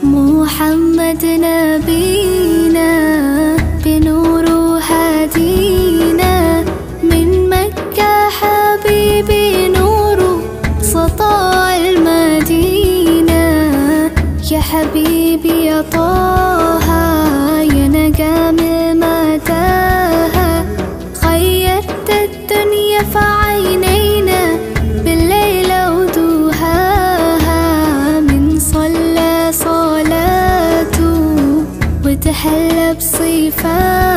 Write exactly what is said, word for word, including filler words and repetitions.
محمد نبينا بنور هدينا من مكة حبيبي نور سطاع المدينة. يا حبيبي يا طه يا نجم متاهة، خيرت الدنيا في عينينا بالليل ودوهاها. من صلى صلاته وتحلى بصفاته